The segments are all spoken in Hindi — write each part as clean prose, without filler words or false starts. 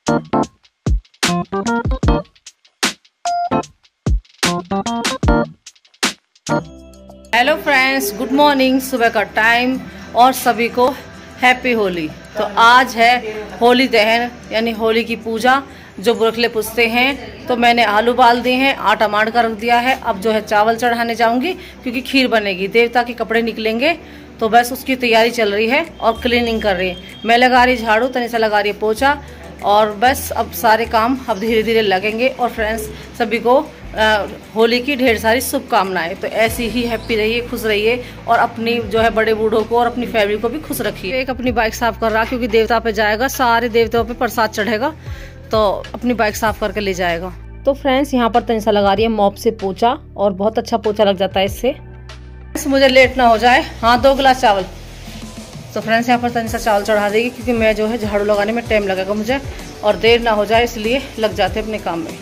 Hello friends, good morning. सुबह का टाइम और सभी को हैप्पी होली। तो आज है होली दहन यानी होली की पूजा जो बुरखले पूछते हैं। तो मैंने आलू उबाल दिए हैं, आटा मार कर रख दिया है। अब जो है चावल चढ़ाने जाऊंगी क्योंकि खीर बनेगी, देवता के कपड़े निकलेंगे। तो बस उसकी तैयारी चल रही है और क्लीनिंग कर रही है। मैं लगा रही झाड़ू, तनिषा लगा रही है पोछा। और बस अब सारे काम अब धीरे धीरे लगेंगे। और फ्रेंड्स सभी को होली की ढेर सारी शुभकामनाएं। तो ऐसी ही हैप्पी रहिए, खुश रहिए और अपनी जो है बड़े बूढ़ों को और अपनी फैमिली को भी खुश रखिए। एक अपनी बाइक साफ कर रहा क्योंकि देवता पे जाएगा, सारे देवताओं पे प्रसाद चढ़ेगा तो अपनी बाइक साफ करके ले जाएगा। तो फ्रेंड्स यहाँ पर तनिषा लगा रही है मॉप से पोछा और बहुत अच्छा पोछा लग जाता है इससे। मुझे लेट ना हो जाए। हाँ, 2 गिलास चावल। तो फ्रेंड्स यहाँ पर तनिषा चावल चढ़ा देगी क्योंकि मैं जो है झाड़ू लगाने में टाइम लगेगा मुझे और देर ना हो जाए, इसलिए लग जाते अपने काम में।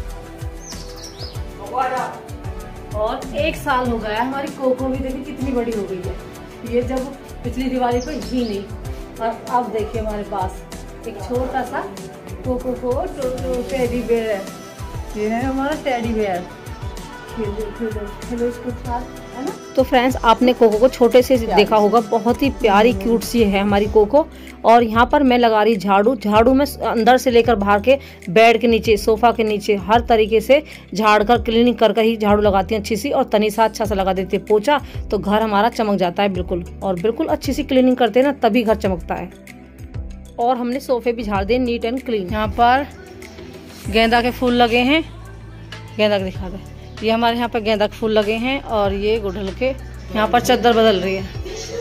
और 1 साल हो गया हमारी कोको भी, देखिए कितनी बड़ी हो गई है। ये जब पिछली दिवाली पर ही नहीं, और अब देखिए हमारे पास एक छोटा सा कोको को टेडी बेयर है। ये है हमारा टेडी बेयर। खेलो इसके साथ, है ना। तो फ्रेंड्स आपने कोको को छोटे से देखा होगा, बहुत ही प्यारी क्यूट सी है हमारी कोको। और यहाँ पर मैं लगा रही झाड़ू। झाड़ू में अंदर से लेकर बाहर के बेड के नीचे, सोफा के नीचे हर तरीके से झाड़ कर क्लीनिंग कर ही झाड़ू लगाती हैं अच्छी सी। और तनिषा अच्छा सा लगा देती है पोछा, तो घर हमारा चमक जाता है बिल्कुल। और बिल्कुल अच्छी सी क्लीनिंग करते हैं ना, तभी घर चमकता है। और हमने सोफे भी झाड़ दिए नीट एंड क्लीन। यहाँ पर गेंदा के फूल लगे हैं, गेंदा के दिखा दे। ये हमारे यहाँ पर गेंदा के फूल लगे हैं और ये गुड़हल के। यहाँ पर चादर बदल रही है।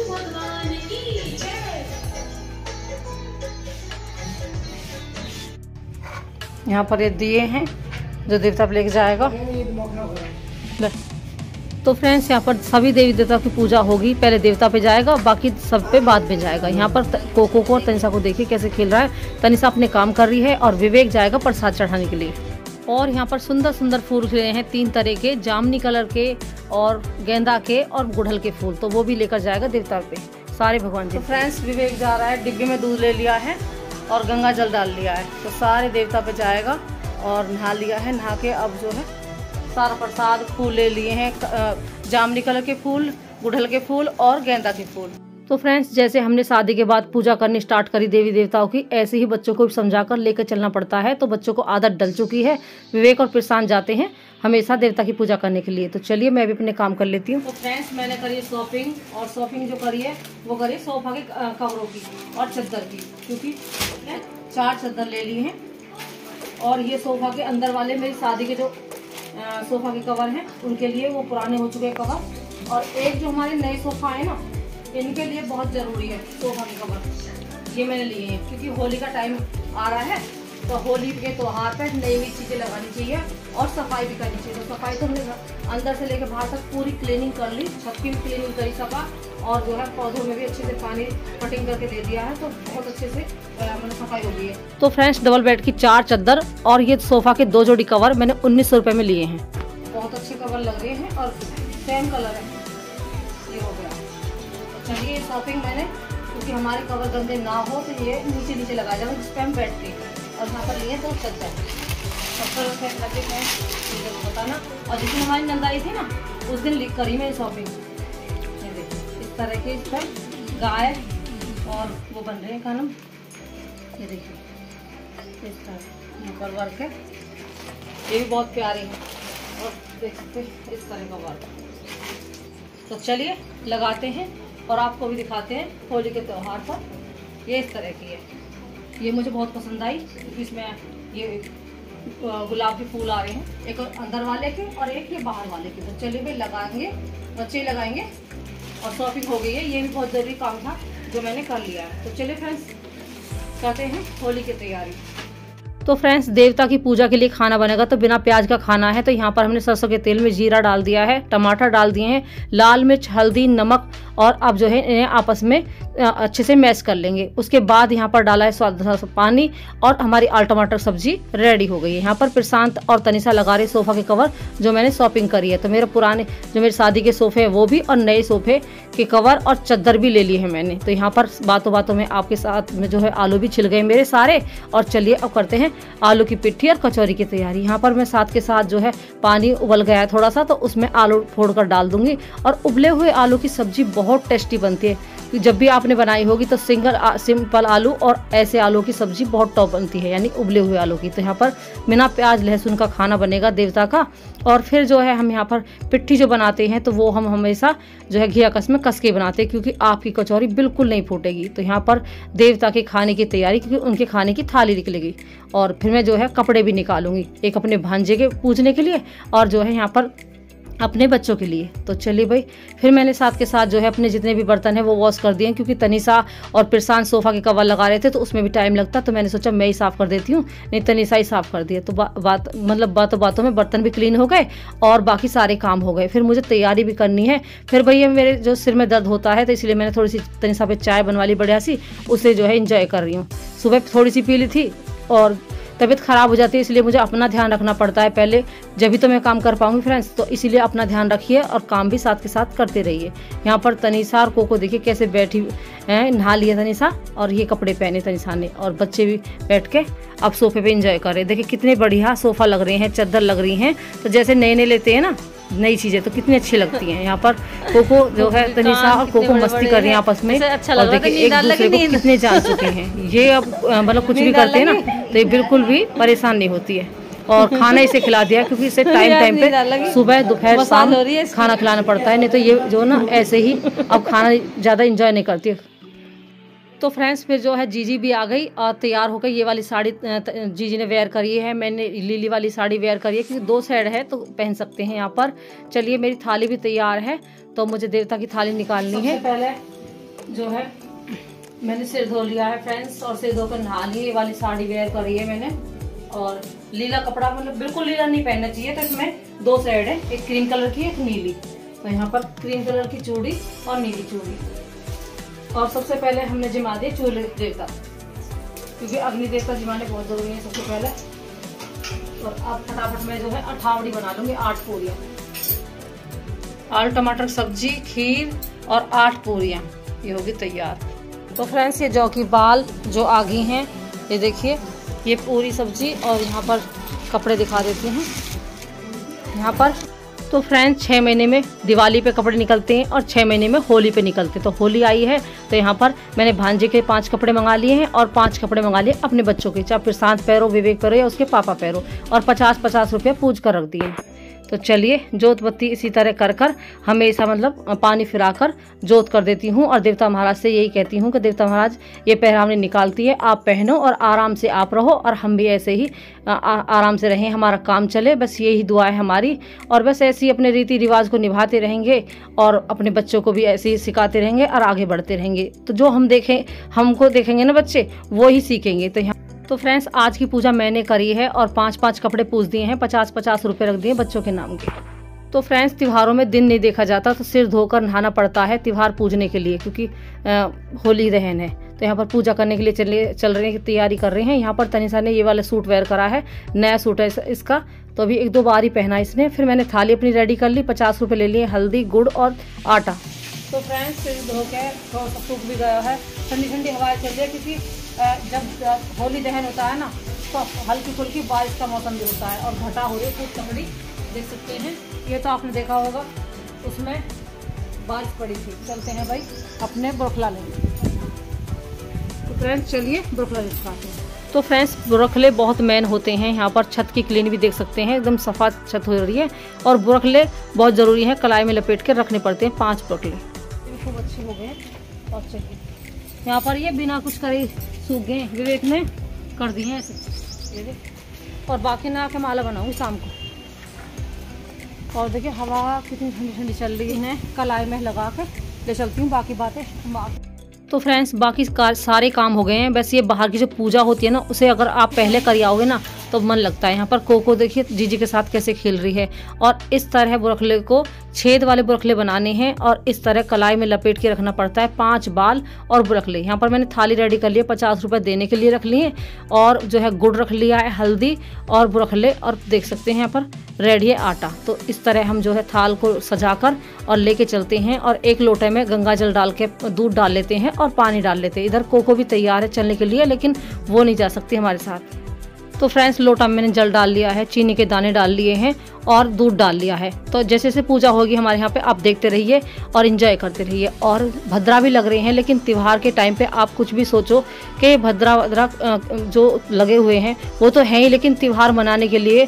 यहाँ पर ये दिए हैं जो देवता पे लेके जाएगा। तो फ्रेंड्स यहाँ पर सभी देवी देवता की पूजा होगी, पहले देवता पे जाएगा, बाकी सब पे बाद में जाएगा। यहाँ पर कोको को और तनिषा को देखिए कैसे खेल रहा है। तनिषा अपने काम कर रही है और विवेक जाएगा प्रसाद चढ़ाने के लिए। और यहाँ पर सुंदर सुंदर फूल खिले हैं 3 तरह के, जामनी कलर के और गेंदा के और गुड़हल के फूल। तो वो भी लेकर जाएगा देवता पे सारे भगवान जी। तो फ्रेंड्स विवेक जा रहा है, डिब्बे में दूध ले लिया है और गंगा जल डाल लिया है। तो सारे देवता पे जाएगा और नहा लिया है। नहा के अब जो है सारा प्रसाद, फूल ले लिए हैं, जामनी कलर के फूल, गुड़हल के फूल और गेंदा के फूल। तो फ्रेंड्स जैसे हमने शादी के बाद पूजा करनी स्टार्ट करी देवी देवताओं की, ऐसे ही बच्चों को भी समझाकर लेकर चलना पड़ता है। तो बच्चों को आदत डल चुकी है। विवेक और प्रशांत जाते हैं हमेशा देवता की पूजा करने के लिए। तो चलिए मैं भी अपने काम कर लेती हूँ। तो फ्रेंड्स मैंने करी शॉपिंग, और शॉपिंग जो करी है वो करी सोफा के कवरों की और चद्दर की, क्योंकि 4 चद्दर ले लिए हैं। और ये सोफा के अंदर वाले मेरी शादी के जो सोफा के कवर हैं उनके लिए वो पुराने हो चुके कवर। और एक जो हमारे नए सोफा है ना, इनके लिए बहुत ज़रूरी है सोफा के कवर। ये मैंने लिए हैं क्योंकि होली का टाइम आ रहा है, तो होली के त्योहार पर नई नई चीज़ें लगानी चाहिए और सफाई भी करनी चाहिए। तो सफाई तो हमने अंदर से लेकर बाहर तक पूरी क्लीनिंग कर ली, छत की भी क्लीनिंग करी सफा, और जो है पौधों में भी अच्छे से पानी कटिंग करके दे दिया है। तो बहुत अच्छे से मतलब सफाई हो गई है। तो फ्रेंड्स डबल बेड की 4 चद्दर और ये सोफा के 2 जोड़ी कवर मैंने 1900 रुपये में लिए हैं। बहुत अच्छे कवर लग रहे हैं और सेम कलर है। ये हो गया। चलिए शॉपिंग मैंने, क्योंकि हमारे कवर गंदे ना हो तो ये नीचे नीचे लगाया जाएगा जिस पर हम बैठते हैं। और यहाँ पर लिए 2 चद्दर लगे हैं, बताना। और जिस दिन हमारी नंद आई थी ना, उस दिन करी मैं शॉपिंग। ये देखिए इस तरह के, इस पर गाय और वो बन रहे हैं खाना। ये देखिए इस तरह यहाँ पर वर्क है, ये भी बहुत प्यारे हैं। और देख सकते हैं इस तरह का वर्क। तो चलिए लगाते हैं और आपको भी दिखाते हैं होली के त्यौहार पर। ये इस तरह की है, ये मुझे बहुत पसंद आई क्योंकि इसमें ये गुलाब के फूल आ रहे हैं, एक अंदर वाले के और एक ये बाहर वाले के। तो चलिए भाई लगाएंगे, बच्चे ही लगाएंगे। और शॉपिंग हो गई है, ये भी बहुत ज़रूरी काम था जो मैंने कर लिया है। तो चलिए फ्रेंड्स करते हैं होली की तैयारी। तो फ्रेंड्स, देवता की पूजा के लिए खाना बनेगा तो बिना प्याज का खाना है। तो यहाँ पर हमने सरसों के तेल में जीरा डाल दिया है, टमाटर डाल दिए हैं, लाल मिर्च, हल्दी, नमक, और अब जो है इन्हें आपस में अच्छे से मैश कर लेंगे। उसके बाद यहाँ पर डाला है स्वाद अनुसार पानी, और हमारी आलू टमाटर सब्जी रेडी हो गई है। यहाँ पर प्रशांत और तनिषा लगा रहे सोफा के कवर जो मैंने शॉपिंग करी है। तो मेरे पुराने जो मेरी शादी के सोफे है वो भी, और नए सोफे के कवर और चादर भी ले लिए हैं मैंने। तो यहाँ पर बातों बातों में आपके साथ में जो है आलू भी छिल गए मेरे सारे। और चलिए अब करते हैं आलू की पिट्ठी और कचौरी की तैयारी। यहाँ पर मैं साथ के साथ जो है पानी उबल गया है थोड़ा सा, तो उसमें आलू फोड़कर डाल दूंगी। और उबले हुए आलू की सब्जी बहुत टेस्टी बनती है। जब भी आपने बनाई होगी तो सिंपल आलू और ऐसे आलू की सब्जी बहुत टॉप बनती है, यानी उबले हुए आलू की। तो यहाँ पर बिना प्याज लहसुन का खाना बनेगा देवता का। और फिर जो है हम यहाँ पर पिट्ठी जो बनाते हैं तो वो हम हमेशा जो है घी कस में कस के बनाते हैं, क्योंकि आपकी कचौरी बिल्कुल नहीं फूटेगी। तो यहाँ पर देवता के खाने की तैयारी, क्योंकि उनके खाने की थाली निकलेगी। और फिर मैं जो है कपड़े भी निकालूंगी, एक अपने भांजे के पूजने के लिए और जो है यहाँ पर अपने बच्चों के लिए। तो चलिए भाई, फिर मैंने साथ के साथ जो है अपने जितने भी बर्तन हैं वो वॉश कर दिए, क्योंकि तनिषा और प्रशांत सोफा के कवर लगा रहे थे तो उसमें भी टाइम लगता। तो मैंने सोचा मैं ही साफ़ कर देती हूँ, नहीं तनिषा ही साफ़ कर दिया। तो बातों में बर्तन भी क्लीन हो गए और बाकी सारे काम हो गए। फिर मुझे तैयारी भी करनी है। फिर भैया मेरे जो सिर में दर्द होता है तो इसलिए मैंने थोड़ी सी तनिषा पे चाय बनवा ली बढ़िया सी, उसे जो है इंजॉय कर रही हूँ। सुबह थोड़ी सी पी ली थी और तबीयत ख़राब हो जाती है, इसलिए मुझे अपना ध्यान रखना पड़ता है पहले, जब भी तो मैं काम कर पाऊंगी फ्रेंड्स। तो इसीलिए अपना ध्यान रखिए और काम भी साथ के साथ करते रहिए। यहाँ पर तनिषा और कोको देखिए कैसे बैठी हैं, नहा लिया तनिषा और ये कपड़े पहने तनिषा ने, और बच्चे भी बैठ के अब सोफे पे एंजॉय कर रहे हैं। देखिए कितने बढ़िया सोफ़ा लग रहे हैं, चादर लग रही हैं। तो जैसे नए नए लेते हैं ना नई चीज़ें तो कितनी अच्छी लगती हैं। यहाँ पर कोको जो है तनिषा और कोको मस्ती कर रही हैं आपस में, और देखिए एक दूसरे को कितने जान चुके हैं। ये अब मतलब कुछ भी करते हैं ना तो ये बिल्कुल भी परेशान नहीं होती है। और खाना इसे खिला दिया, क्योंकि इसे टाइम पे सुबह दोपहर शाम खाना खिलाना पड़ता है, नहीं तो ये जो ना ऐसे ही अब खाना ज़्यादा इंजॉय नहीं करती। तो फ्रेंड्स, फिर जो है जीजी भी आ गई और तैयार हो गई। ये वाली साड़ी जीजी ने वेयर करी है, मैंने लीली वाली साड़ी वेयर करी है, क्योंकि 2 साइड है तो पहन सकते हैं यहाँ पर। चलिए मेरी थाली भी तैयार है, तो मुझे देवता की थाली निकालनी है। पहले जो है मैंने सिर धो लिया है फ्रेंड्स, और सिर धोकर नहा लिया। ये वाली साड़ी वेयर करी है मैंने, और लीला कपड़ा, मतलब बिल्कुल लीला नहीं पहनना चाहिए। तो इसमें 2 साइड है, एक क्रीम कलर की एक नीली। तो यहाँ पर क्रीम कलर की चूड़ी और नीली चूड़ी। और सबसे पहले हमने जिमा दिए चूल्हे देवता, क्योंकि अग्नि देवता जिमाने बहुत जरूरी है सबसे पहले। और अब फटाफट में जो है अठावड़ी बना लूंगी, 8 पूरियाँ, आलू टमाटर सब्जी, खीर और 8 पूरियाँ, ये होगी तैयार। तो फ्रेंड्स, ये जौ की बाल जो आ गई हैं, ये देखिए ये पूरी सब्जी। और यहाँ पर कपड़े दिखा देती हैं यहाँ पर। तो फ्रेंड्स, 6 महीने में दिवाली पे कपड़े निकलते हैं और 6 महीने में होली पे निकलते हैं। तो होली आई है तो यहाँ पर मैंने भांजे के 5 कपड़े मंगा लिए हैं, और 5 कपड़े मंगा लिए अपने बच्चों के, चाहे प्रशांत पैरो, विवेक पैरो या उसके पापा पैरो, और 50-50 रुपये पूज कर रख दिए। तो चलिए जोत बत्ती इसी तरह कर कर हमेशा मतलब पानी फिराकर जोत कर देती हूँ। और देवता महाराज से यही कहती हूँ कि देवता महाराज ये पहरावनी निकालती है, आप पहनो और आराम से आप रहो, और हम भी ऐसे ही आराम से रहें, हमारा काम चले, बस यही दुआ है हमारी। और बस ऐसे ही अपने रीति रिवाज को निभाते रहेंगे और अपने बच्चों को भी ऐसे ही सिखाते रहेंगे और आगे बढ़ते रहेंगे। तो जो हम देखें, हमको देखेंगे ना बच्चे, वो ही सीखेंगे। तो फ्रेंड्स, आज की पूजा मैंने करी है और 5-5 कपड़े पूज दिए हैं, 50-50 रुपये रख दिए बच्चों के नाम के। तो फ्रेंड्स, त्योहारों में दिन नहीं देखा जाता, तो सिर धोकर नहाना पड़ता है त्योहार पूजने के लिए, क्योंकि होली दहन है। तो यहाँ पर पूजा करने के लिए चल रहे हैं, तैयारी कर रहे हैं। यहाँ पर तनिषा ने ये वाला सूट वेयर करा है, नया सूट है इसका, तो अभी 1-2 बार ही पहना इसने। फिर मैंने थाली अपनी रेडी कर ली, 50 रुपये ले लिए, हल्दी, गुड़ और आटा। तो फ्रेंड्स, सिर धो के थोड़ा सा सूख भी गया है, ठंडी ठंडी हवाएं चल रही है, क्योंकि जब होली दहन होता है ना तो हल्की फुल्की बारिश का मौसम भी होता है, और घटा हो रही है खूब तगड़ी, देख सकते हैं। ये तो आपने देखा होगा, उसमें बारिश पड़ी थी। चलते हैं भाई अपने बुरखला लेंगे। तो फ्रेंड्स, चलिए बुरखला दिखाते हैं। तो फ्रेंड्स, बुरखले बहुत मेन होते हैं। यहाँ पर छत की क्लीन भी देख सकते हैं, एकदम सफा छत हो रही है, और बुरखले बहुत ज़रूरी हैं, कलाई में लपेट के रखने पड़ते हैं 5 बुरखले। खूब अच्छे हो गए। और चलिए यहाँ पर ये बिना कुछ करे सूख गए, विवेक ने कर दिए ऐसे, ये देख। और बाकी ना के माला बनाऊंगी शाम को। और देखिए हवा कितनी ठंडी ठंडी चल रही है, कलाई में लगा के ले चलती हूँ, बाकी बातें। तो फ्रेंड्स बाकी सारे काम हो गए हैं। बस ये बाहर की जो पूजा होती है ना, उसे अगर आप पहले कर आओगे ना तो मन लगता है। यहाँ पर कोको देखिए जीजी के साथ कैसे खेल रही है। और इस तरह बुरखले को छेद वाले बुरखले बनाने हैं और इस तरह कलाई में लपेट के रखना पड़ता है। 5 बाल और बुरखले। यहाँ पर मैंने थाली रेडी कर लिया, 50 रुपये देने के लिए रख लिए। और जो है गुड़ रख लिया है, हल्दी और बुरखले, और देख सकते हैं यहाँ पर रेडी है आटा। तो इस तरह हम जो है थाल को सजाकर और लेके चलते हैं। और एक लोटे में गंगा जल डाल के दूध डाल लेते हैं और पानी डाल लेते हैं। इधर कोको भी तैयार है चलने के लिए, लेकिन वो नहीं जा सकती हमारे साथ। तो फ्रेंड्स लोटा में मैंने जल डाल लिया है, चीनी के दाने डाल लिए हैं और दूध डाल लिया है। तो जैसे जैसे पूजा होगी हमारे यहाँ पे आप देखते रहिए और एंजॉय करते रहिए। और भद्रा भी लग रहे हैं, लेकिन त्योहार के टाइम पे आप कुछ भी सोचो कि भद्रा जो लगे हुए हैं वो तो है ही, लेकिन त्योहार मनाने के लिए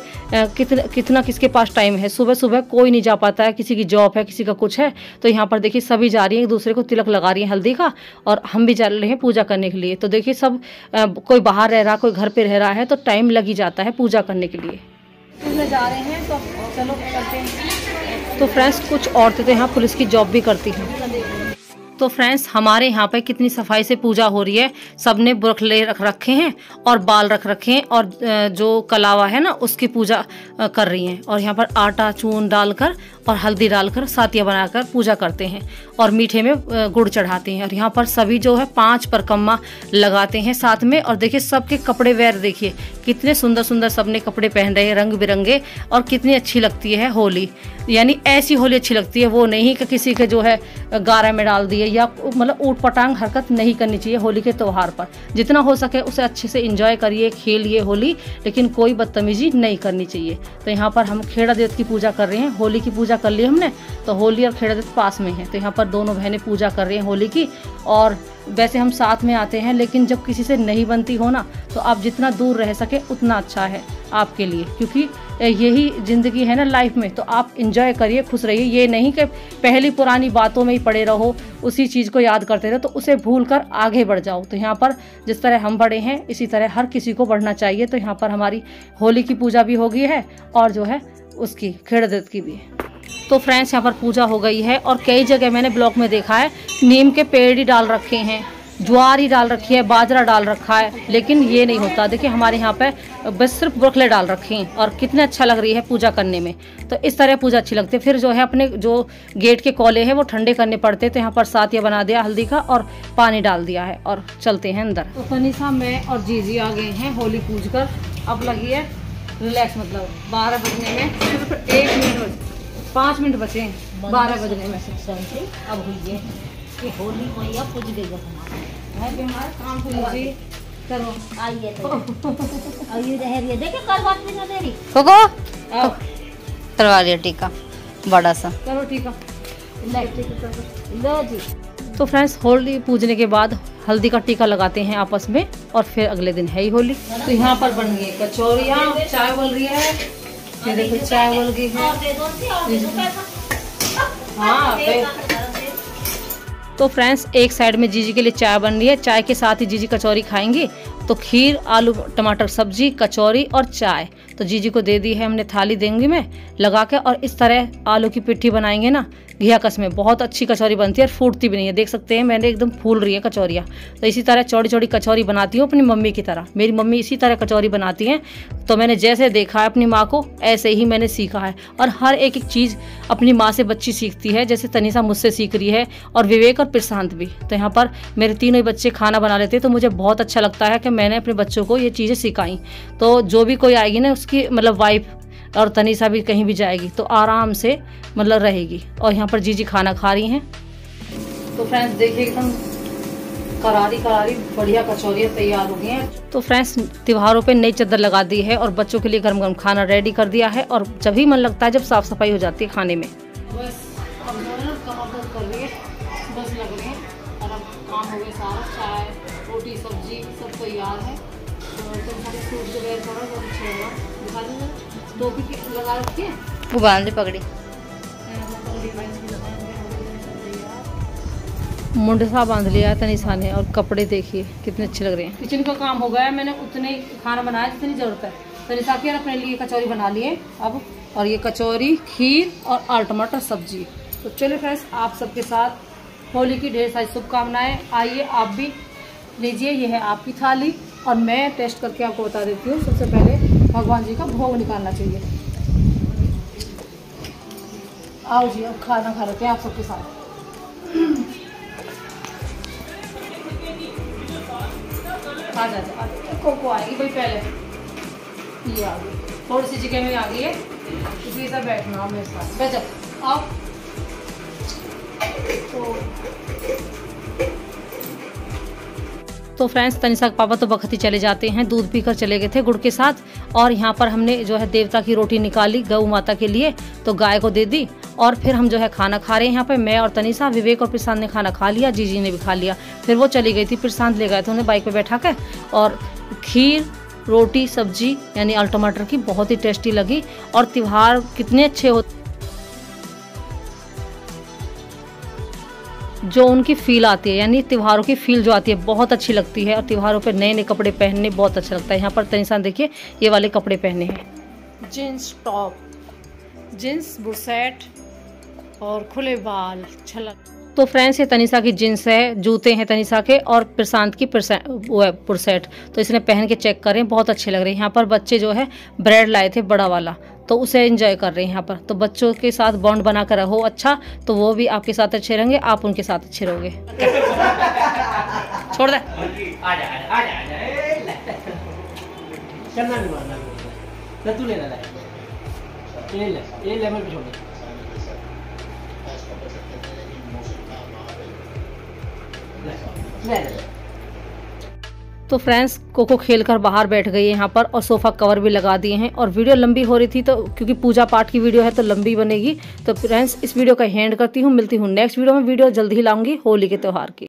कितना किसके पास टाइम है। सुबह सुबह कोई नहीं जा पाता है, किसी की जॉब है, किसी का कुछ है। तो यहाँ पर देखिए सभी जा रही हैं, एक दूसरे को तिलक लगा रही हैं हल्दी का, और हम भी जा रहे हैं पूजा करने के लिए। तो देखिए सब कोई बाहर रह रहा, कोई घर पे रह रहा है, तो टाइम लग ही जाता है पूजा करने के लिए। जा रहे हैं तो चलो चलते हैं। तो फ्रेंड्स कुछ औरतें तो यहाँ पुलिस की जॉब भी करती हैं। तो फ्रेंड्स हमारे यहाँ पे कितनी सफाई से पूजा हो रही है। सबने बुरखले रख रखे हैं और बाल रख रखे हैं और जो कलावा है ना उसकी पूजा कर रही हैं। और यहाँ पर आटा चून डालकर और हल्दी डालकर सातिया बनाकर पूजा करते हैं और मीठे में गुड़ चढ़ाते हैं। और यहाँ पर सभी जो है 5 परकम्मा लगाते हैं साथ में। और देखिए सबके कपड़े वैर देखिए कितने सुंदर सुंदर सबने कपड़े पहन रहे हैं रंग बिरंगे। और कितनी अच्छी लगती है होली, यानी ऐसी होली अच्छी लगती है, वो नहीं कि किसी के जो है गारा में डाल दिए या मतलब ऊट पटांग हरकत नहीं करनी चाहिए होली के त्यौहार पर। जितना हो सके उसे अच्छे से एंजॉय करिए, खेलिए होली, लेकिन कोई बदतमीजी नहीं करनी चाहिए। तो यहाँ पर हम खेड़ा देवत की पूजा कर रहे हैं। होली की पूजा कर ली हमने, तो होली और खेड़ा देवत पास में है, तो यहाँ पर दोनों बहनें पूजा कर रही हैं होली की। और वैसे हम साथ में आते हैं, लेकिन जब किसी से नहीं बनती हो ना, तो आप जितना दूर रह सके उतना अच्छा है आपके लिए, क्योंकि यही ज़िंदगी है ना लाइफ में। तो आप इंजॉय करिए, खुश रहिए। ये नहीं कि पहली पुरानी बातों में ही पड़े रहो, उसी चीज़ को याद करते रहो, तो उसे भूल कर आगे बढ़ जाओ। तो यहाँ पर जिस तरह हम बढ़े हैं इसी तरह हर किसी को बढ़ना चाहिए। तो यहाँ पर हमारी होली की पूजा भी हो गई है और जो है उसकी खेड़ा देवत की भी है। तो फ्रेंड्स यहाँ पर पूजा हो गई है और कई जगह मैंने ब्लॉग में देखा है नीम के पेड़ ही डाल रखे हैं, ज्वार ही डाल रखी है, बाजरा डाल रखा है, लेकिन ये नहीं होता। देखिए हमारे यहाँ पे बस सिर्फ बुरखले डाल रखे हैं और कितने अच्छा लग रही है पूजा करने में। तो इस तरह पूजा अच्छी लगती है। फिर जो है अपने जो गेट के कोले हैं वो ठंडे करने पड़ते, तो यहाँ पर सातिया बना दिया हल्दी का और पानी डाल दिया है और चलते हैं अंदर। तो तनिषा मैं और जीजी आ गए हैं होली पूज कर। अब लगी है रिलैक्स, मतलब 12 बजने में सिर्फ 1 मिनट 5 मिनट बचे हैं 12 बजने में। अब हुई है कि होली कोई अब पूज देगा हमारा काम करो। आइए आइए देखिए कल बात नहीं दे रही कोको करवा लिया टीका बड़ा सा, करो टीका लो जी। तो फ्रेंड्स होली पूजने के बाद हल्दी का टीका लगाते हैं आपस में और फिर अगले दिन है ही होली। तो यहाँ पर बन गई कचौरियाँ, चाय बोल रही है, ये देखो चाय बोल गई है। हाँ तो फ्रेंड्स एक साइड में जीजी के लिए चाय बन रही है, चाय के साथ ही जीजी कचौरी खाएंगे। तो खीर, आलू टमाटर सब्जी, कचौरी और चाय तो जीजी को दे दी है हमने, थाली देंगी मैं लगा के। और इस तरह आलू की पिट्ठी बनाएंगे ना घिया कस में, बहुत अच्छी कचौरी बनती है और फूटती भी नहीं है। देख सकते हैं मैंने एकदम फूल रही है कचौरियाँ। तो इसी तरह चौड़ी चौड़ी कचौरी बनाती हूँ अपनी मम्मी की तरह। मेरी मम्मी इसी तरह कचौरी बनाती हैं, तो मैंने जैसे देखा है अपनी माँ को ऐसे ही मैंने सीखा है। और हर एक एक चीज़ अपनी माँ से बच्ची सीखती है, जैसे तनिषा मुझसे सीख रही है और विवेक और प्रशांत भी। तो यहाँ पर मेरे तीनों ही बच्चे खाना बना लेते हैं, तो मुझे बहुत अच्छा लगता है कि मैंने अपने बच्चों को ये चीज़ें सिखाई। तो जो भी कोई आएगी ना उसकी मतलब वाइफ और तनिषा भी कहीं भी जाएगी तो आराम से मतलब रहेगी। और यहाँ पर जीजी खाना खा रही हैं। तो फ्रेंड्स देखिए एकदम करारी करारी बढ़िया कचौरियाँ तैयार हो गई हैं। तो फ्रेंड्स त्योहारों पे नई चादर लगा दी है और बच्चों के लिए गर्म गर्म खाना रेडी कर दिया है। और जब ही मन लगता है जब साफ सफाई हो जाती है खाने में। बस अब कर रही है, बस लग रहे हैं और अब काम हो गया सारा, चाय रोटी सब्जी सब तैयार है। टोपी लगा रखी है, वो बांध पकड़ी मुंडसा बांध लिया है तनिषा ने। और कपड़े देखिए कितने अच्छे लग रहे हैं। किचन का काम हो गया है, मैंने उतने खाना बनाया जितनी जरूरत है। तनिषा की अपने लिए कचौरी बना लिए अब, और ये कचौरी, खीर और आलू टमाटर सब्जी। तो चलिए फ्रेंड्स आप सबके साथ होली की ढेर सारी शुभकामनाएं। आइए आप भी लीजिए, ये है आपकी थाली और मैं टेस्ट करके आपको बता देती हूँ। सबसे पहले भगवान जी का भोग निकालना चाहिए। आओ जी, अब खाना खा लेते हैं आप सबके साथ। आ जा कोको आएगी भाई, पहले ये आ गई, थोड़ी सी जगह में आ गई है, इसलिए सब बैठना मेरे साथ। बैठ जाओ, आओ। तो फ्रेंड्स, तनिषा के पापा तो बखत ही चले जाते हैं, दूध पीकर चले गए थे गुड़ के साथ। और यहाँ पर हमने जो है देवता की रोटी निकाली गौ माता के लिए, तो गाय को दे दी। और फिर हम जो है खाना खा रहे हैं यहाँ पे, मैं और तनिषा, विवेक और प्रशांत ने खाना खा लिया, जीजी ने भी खा लिया। फिर वो चली गई थी, प्रशांत ले गए थे उन्हें बाइक पे बैठा कर। और खीर, रोटी, सब्जी यानी आलू टमाटर की बहुत ही टेस्टी लगी। और त्योहार कितने अच्छे होते, जो उनकी फील आती है, यानी त्योहारों की फील जो आती है बहुत अच्छी लगती है। और त्योहारों पे नए नए कपड़े पहनने बहुत अच्छा लगता है। यहाँ पर तनिषा देखिए ये वाले कपड़े पहने हैं, जीन्स टॉप, जीन्स बुशर्ट और खुले बाल छलक। तो फ्रेंड्स, ये तनिषा की जीन्स है, जूते हैं तनिषा के, और प्रशांत की पुरसेट। तो इसने पहन के चेक करें, बहुत अच्छे लग रहे हैं। यहाँ पर बच्चे जो है ब्रेड लाए थे बड़ा वाला, तो उसे एंजॉय कर रहे हैं यहाँ पर। तो बच्चों के साथ बॉन्ड बना कर रहो अच्छा, तो वो भी आपके साथ अच्छे रहेंगे, आप उनके साथ अच्छे रहोगे। छोड़ दे, तो फ्रेंड्स, कोको खेलकर बाहर बैठ गई है यहाँ पर, और सोफा कवर भी लगा दिए हैं। और वीडियो लंबी हो रही थी, तो क्योंकि पूजा पाठ की वीडियो है तो लंबी बनेगी। तो फ्रेंड्स, इस वीडियो का एंड करती हूँ, मिलती हूँ नेक्स्ट वीडियो में। वीडियो जल्दी ही लाऊंगी होली के त्यौहार की।